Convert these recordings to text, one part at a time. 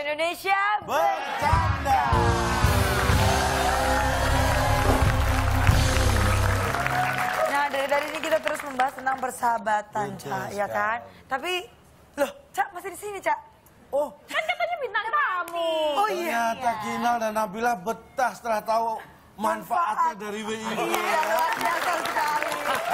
Indonesia Bercanda. Nah, dari tadi ini kita terus membahas tentang persahabatan, Cak, ya kan? Tapi, loh, Cak masih di sini, Cak? Oh, Kan katanya bintang tamu. Oh iya. ternyata Kinal dan Nabila betah setelah tahu manfaatnya dari WI. Iya, luar biasa sekali.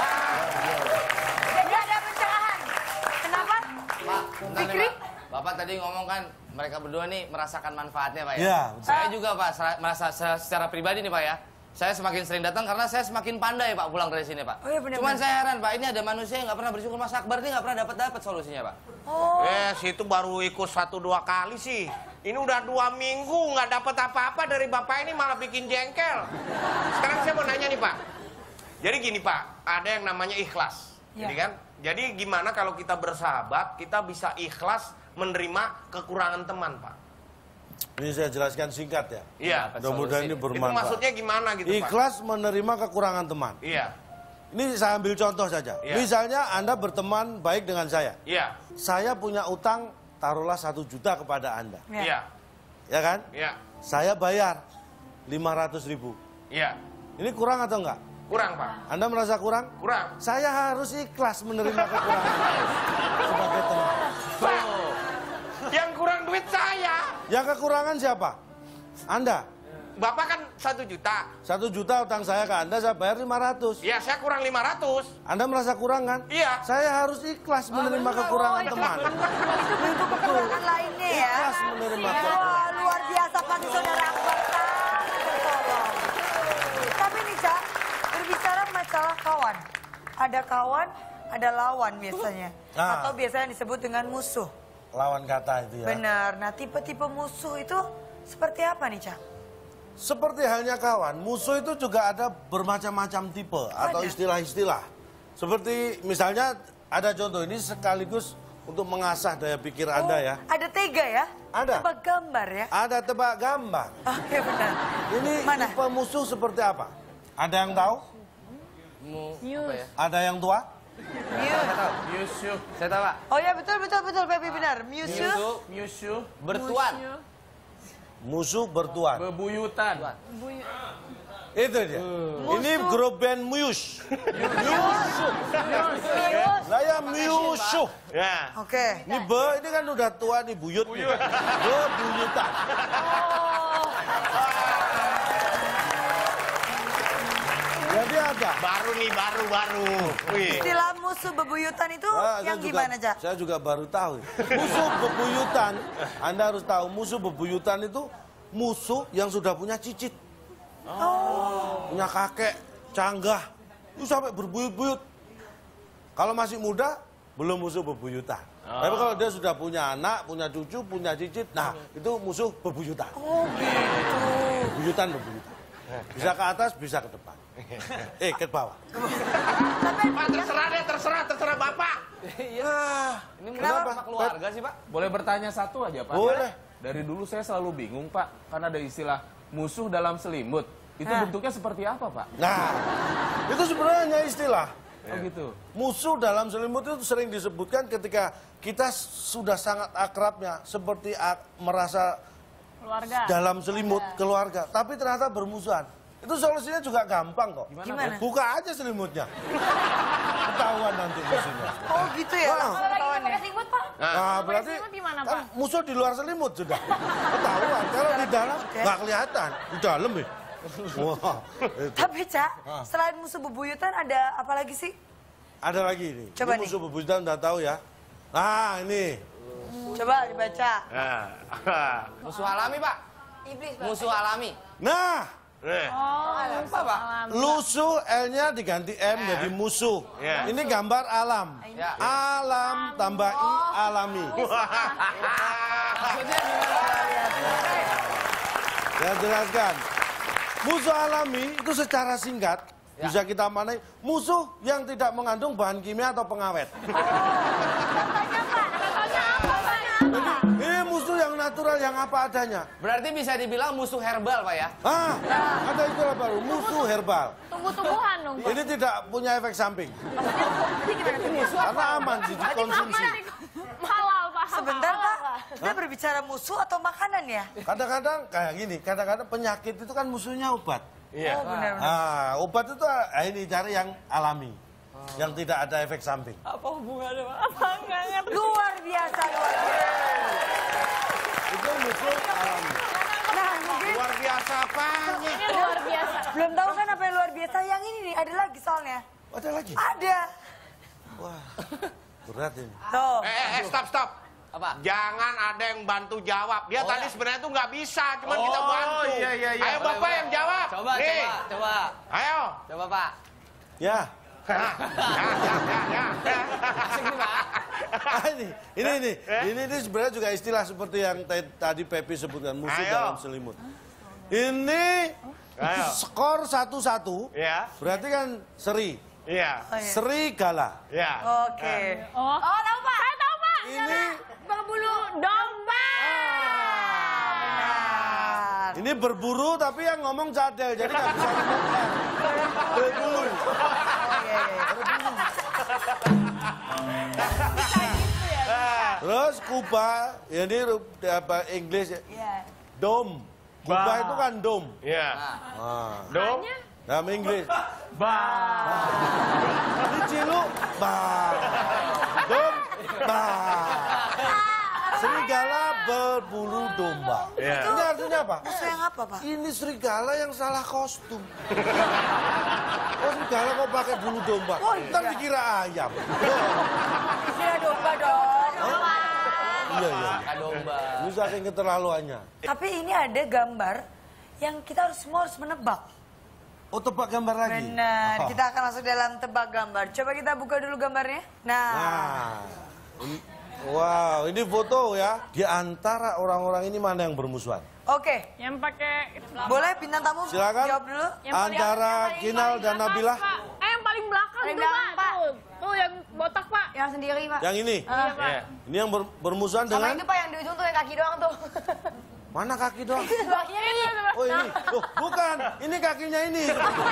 Jadi ada pencerahan. Kenapa? Pak, bentar nih, Fikri? Pak. Bapak tadi ngomong kan mereka berdua nih merasakan manfaatnya, Pak ya? Iya, betul. Saya juga, Pak, merasa secara pribadi nih, Pak ya. Saya semakin sering datang karena saya semakin pandai, Pak, pulang dari sini, Pak. Oh, iya, benar, Cuman benar. saya heran, Pak, ini ada manusia yang nggak pernah bersyukur. Mas Akbar nih nggak pernah dapat solusinya, Pak. Oh, Situ baru ikut 1-2 kali sih. Ini udah 2 minggu nggak dapat apa-apa dari bapak ini, malah bikin jengkel. Sekarang saya mau nanya nih Pak. Jadi gini Pak, ada yang namanya ikhlas. Ya. Jadi kan? Jadi gimana kalau kita bersahabat, kita bisa ikhlas menerima kekurangan teman Pak? Ini saya jelaskan singkat ya. Iya. Mudah-mudahan ini Itu bermanfaat. maksudnya gimana gitu Pak? Ikhlas menerima kekurangan teman. Iya. Ini saya ambil contoh saja. Iya. Misalnya Anda berteman baik dengan saya. Iya. Saya punya utang, taruhlah 1 juta kepada Anda. ya. Iya. Ya kan? Iya. Saya bayar 500.000. Iya. Ini kurang atau enggak? Kurang Pak. Anda merasa kurang? Kurang. Saya harus ikhlas menerima kekurangan sebagai teman. Pak, yang kurang duit saya. Yang kekurangan siapa? Anda. Bapak kan 1 juta. 1 juta utang saya ke Anda, saya bayar 500. Ya saya kurang 500. Anda merasa kurang kan? Iya. Saya harus ikhlas menerima kekurangan teman. Itu kekurangan lainnya ya. Ikhlas menerima kekurangan. Wah, luar biasa Pak Saudara Akbar, sangat tertolong. Tapi nih, Cak, berbicara masalah kawan. Ada kawan, ada lawan biasanya. Ah. Atau biasanya disebut dengan musuh. Lawan kata itu ya. Benar. Nah, tipe-tipe musuh itu seperti apa nih, Cak? Seperti halnya kawan, musuh itu juga ada bermacam-macam tipe atau istilah-istilah. Seperti misalnya ada contoh ini sekaligus untuk mengasah daya pikir Anda ya. Ada 3 ya? Ada. Tebak gambar ya? Ada tebak gambar. Oh, iya benar. Ini Mana? tipe musuh seperti apa? Ada yang tahu? Apa ya? Ada yang tua? Musuh. Saya tahu, Pak. Oh ya, betul, Pepe benar. Musuh. Musuh, Bertuan. Musuh bertuan. bebuyutan. Itu dia. Ini grup band Muse. Lah ya Musuh. Ya. Oke. Ini ini kan udah tua nih buyut. Buyutan. Jadi ada. Baru nih, baru. Wih. Istilah musuh bebuyutan itu yang gimana, Cak? Saya juga baru tahu. Musuh bebuyutan, Anda harus tahu musuh bebuyutan itu musuh yang sudah punya cicit. Punya kakek, canggah. Itu sampai berbuyut-buyut. Kalau masih muda, belum musuh bebuyutan. Tapi kalau dia sudah punya anak, punya cucu, punya cicit, nah itu musuh bebuyutan. Oh gitu. Bebuyutan. Bisa ke atas, bisa ke depan. Ke bawah. Pak terserah Bapak. Ini kenapa keluarga sih, Pak? Boleh bertanya satu aja, Pak? Boleh. Dari dulu saya selalu bingung, Pak. Karena ada istilah musuh dalam selimut. Itu bentuknya seperti apa, Pak? Nah, itu sebenarnya hanya istilah. Oh gitu. Musuh dalam selimut itu sering disebutkan ketika kita sudah sangat akrabnya, seperti merasa Keluarga. dalam selimut keluarga, tapi ternyata bermusuhan. Itu solusinya juga gampang kok. Gimana? Buka aja selimutnya. Ketahuan nanti musuhnya. Oh gitu ya. Wah. langsung Kalau lagi ketahuan nggak ya? pakai selimut, Pak. Nah, berarti selimut gimana, kan Pak? musuh di luar selimut sudah. Ketahuan. Kalau di dalam nggak kelihatan. Di dalam ya. Wah. Itu. Tapi, Cak, selain musuh bebuyutan ada apa lagi sih? Ada lagi ini. Coba Ini nih. musuh bebuyutan udah tahu ya. Nah, ini. Coba dibaca. Musuh alami, Pak. Iblis, Musuh alami. Nah, Oh, Apa, Pak? lusuh L-nya diganti M jadi musuh. Ya. Ini gambar alam. Ya. Alam tambah I alami. Saya jelaskan. Musuh alami itu secara singkat bisa kita manai musuh yang tidak mengandung bahan kimia atau pengawet. Contohnya, Pak. Contohnya apa, Pak? Ini musuh yang natural yang apa adanya. Berarti bisa dibilang musuh herbal, Pak ya? Ada istilah baru musuh herbal. Tumbuh-tumbuhan dong, Pak. Ini tidak punya efek samping Ini gimana tuh? karena aman dikonsumsi. Halal, Pak. Halal. sebentar Kak. Kita berbicara musuh atau makanan ya? Kadang-kadang kayak gini, kadang-kadang penyakit itu kan musuhnya obat. Iya. Oh benar-benar. Nah, obat itu ini cari yang alami. Yang tidak ada efek samping. Apa hubungannya, Pak? Apa enggak ngerti? Luar biasa, luar biasa. Itu musuh alami. Nah mungkin Luar biasa apanya? Ini luar biasa. belum tahu kan apa yang luar biasa. Yang ini nih, ada lagi soalnya. Ada lagi? Ada. Wah, berat ini. Tuh. Stop. Apa? Jangan ada yang bantu jawab. Dia tadi sebenarnya tuh nggak bisa, cuman kita Oh, bantu. iya. Ayo Bapak yang jawab. Coba, Nih. coba. Ayo. Coba, Pak. Ya. Ya. Asik nih, Pak. Ini sebenarnya juga istilah seperti yang tadi Pepi sebutkan, musuh Ayo. dalam selimut. Ini Ayo. skor 1-1, Ya. berarti kan seri. Iya. Oh, iya. Serigala. Ya. Oke. Oh, tahu, Pak. Saya tahu, Pak. Ini Berbulu domba. Benar. ini berburu tapi yang ngomong cadel, jadi nggak bisa ngomong R. Berburu. Terus Kuba, ya ini apa Inggris ya? Iya. Dom. Kuba itu kan dom. Iya. Ah. Dong. Dalam Inggris. Ba. Ini Ciluk, ba. Dom, ba. Serigala berbulu domba. Iya. Ini artinya apa? Musuh yang apa Pak? Ini serigala yang salah kostum. Oh, serigala kok pakai bulu domba? Oh, iya. Ntar dikira ayam. Kira domba dong. Iya, iya. Makan domba. Ini saking keterlaluannya. Tapi ini ada gambar yang kita semua harus menebak. Oh, tebak gambar lagi? Benar. Oh. Kita akan masuk dalam tebak gambar. Coba kita buka dulu gambarnya. Nah. Wow, ini foto ya. Di antara orang-orang ini mana yang bermusuhan? Oke. Yang pakai Boleh bintang tamu Silakan. jawab dulu. Antara Kinal dan Nabila. yang paling belakang Paling tuh, belakang, Pak. Pak. Tuh, yang botak, Pak. Yang sendiri, Pak. Yang ini. Iya, Pak. Iya. Ini yang bermusuhan Sama dengan itu, Pak, yang di ujung tuh yang kaki doang tuh. mana kaki doang? Sebelahnya ini. Oh ini, oh, bukan, ini kakinya ini.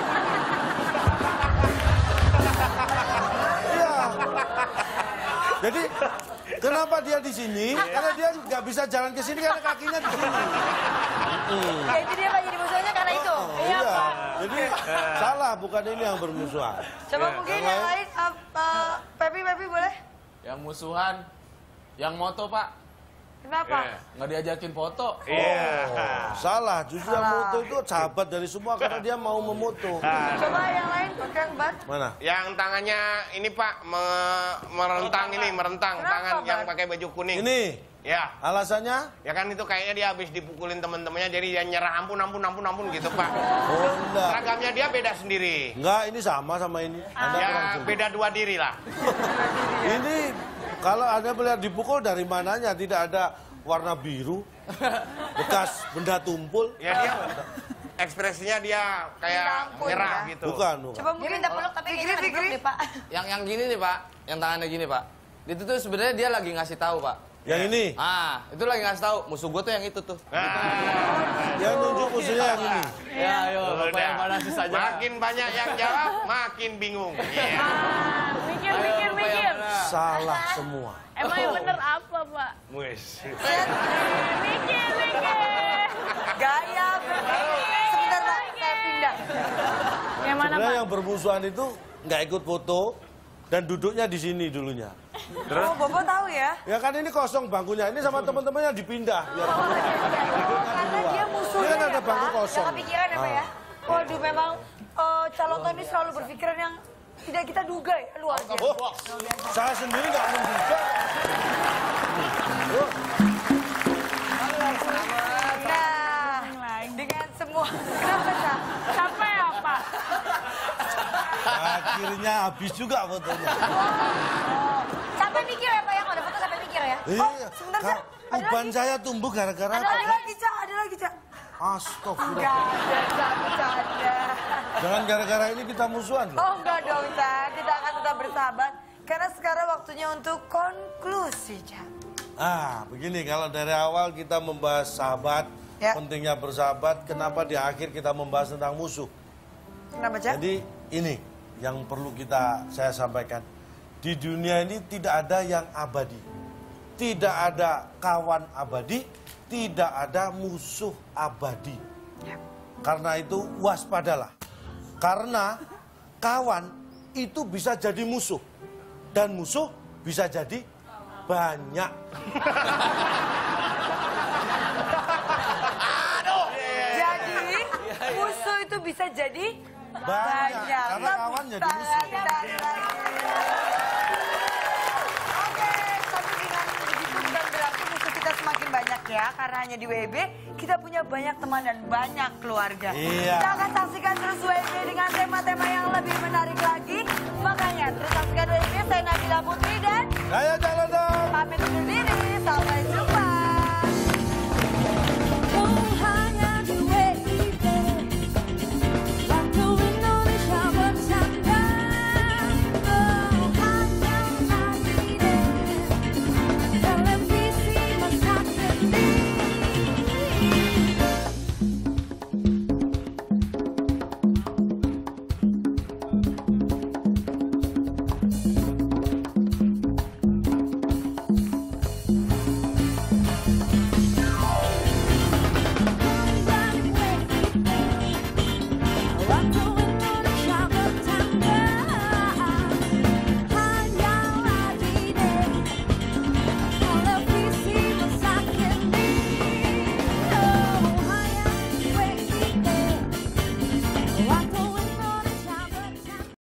Iya. Jadi kenapa dia di sini? Karena dia nggak bisa jalan ke sini karena kakinya di sini. Ya itu dia, Pak, jadi musuhnya karena itu. Oh, iya. Jadi salah, bukan ini yang bermusuhan. Coba mungkin yang lain. Pepi boleh? Yang musuhan, yang moto, Pak. Kenapa? Iya. Nggak diajakin foto. Iya. Salah, justru yang moto itu sahabat dari semua karena dia mau memoto. Coba yang lain pakai yang bar. Mana? Yang tangannya ini Pak merentang Kenapa, tangan yang Bang? pakai baju kuning. Ini Ya. alasannya? Ya kan itu kayaknya dia habis dipukulin teman-temannya jadi dia nyerah ampun gitu Pak. Oh enggak. Seragamnya dia beda sendiri. Enggak, ini sama ini. Anda kurang Ya jelas. beda dua diri lah. Ini kalau Anda melihat dipukul dari mananya tidak ada warna biru, bekas benda tumpul. Ya dia ekspresinya dia kayak Dirangkul, nyerah ya. gitu. Bukan. Coba Dia mungkin minta peluk tapi kayaknya nggak dipeluk deh, Pak. Yang gini nih, Pak. Yang tangannya gini, Pak. Itu tuh sebenarnya dia lagi ngasih tahu, Pak. Yang ini, Ah, itu lagi ngasih tahu. Musuh gue tuh yang itu tuh. yang nunjuk musuhnya yang ini. Ya, ayo, Bapak Udah. yang mana sih saja. Makin banyak yang jawab, makin bingung. Iya. Mikir. Salah semua. Emang yang bener apa, Pak? Wes. Mikir. gaya. Sebentar Pak, saya pindah. Yang mana, Sebenarnya Pak? yang bermusuhan itu nggak ikut foto dan duduknya di sini dulunya. Oh, Bapak tahu ya? Ya kan ini kosong bangkunya, ini sama teman-temannya dipindah. Biar Oh, karena dia musuhnya Ini kan ya ada bangku Pak. kosong. Nggak kepikiran ya, Pak, ya? Waduh, memang calon Tony selalu berpikiran yang tidak kita duga ya, luar biasa. Oh, saya sendiri nggak menduga. Nah, dengan semua, kenapa Cak? Capek ya, Pak? Akhirnya habis juga fotonya. Sampai mikir ya, Pak, ya? Kalau ada foto sampai mikir ya? Iya, sebentar, Kak, Cak. Ada uban lagi. saya tumbuh gara-gara Ada apa? lagi Cak, ada lagi Cak. Astagfirullah. Enggak ada, bercanda. Jangan gara-gara ini kita musuhan loh. Oh enggak dong Cak, kita akan tetap bersahabat. Karena sekarang waktunya untuk konklusi Cak. Begini, kalau dari awal kita membahas sahabat, Ya. pentingnya bersahabat, kenapa di akhir kita membahas tentang musuh? Kenapa Cak? Jadi ini yang perlu saya sampaikan. Di dunia ini tidak ada yang abadi. tidak ada kawan abadi, tidak ada musuh abadi. Karena itu waspadalah. Karena kawan itu bisa jadi musuh. Dan musuh bisa jadi banyak. Jadi musuh itu bisa jadi Banyak. Karena kawan jadi musuh. Oke, tapi dengan begitu bukan berarti musuh kita semakin banyak ya. Karena hanya di WB kita punya banyak teman dan banyak keluarga. Iya. Kita akan saksikan terus WB dengan tema-tema yang lebih menarik lagi. Makanya terus saksikan WB. Saya Nabila Putri dan Saya jalan dong. pamit undur diri. Sampai jumpa.